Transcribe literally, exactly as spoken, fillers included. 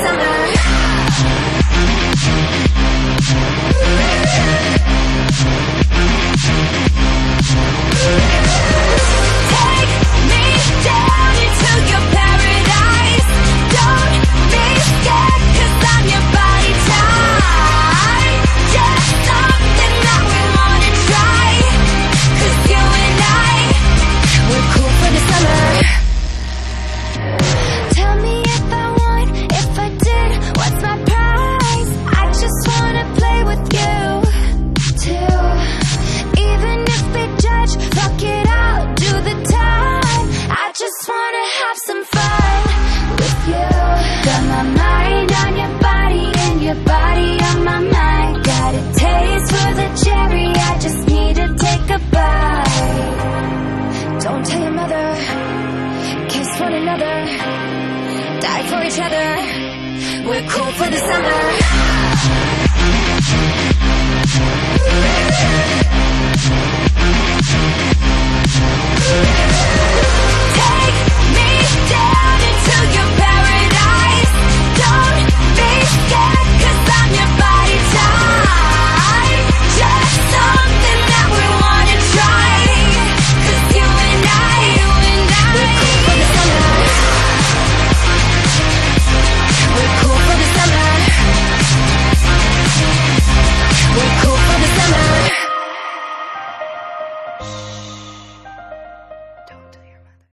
summer. Take me down into your paradise. Don't be scared, 'cause I'm your body type. Just something that we wanna try, 'cause you and I, we're cool for the summer. Tell me if I won, if I did, what's my prize? I just wanna play with you too. Even if they judge, fuck it, I'll do the time. I just wanna have some fun with you. Got my mind on your body and your body on my mind. Got a taste for the cherry, I just need to take a bite. Don't tell your mother, kiss one another, die for each other. We're cool for the summer. Take me down into your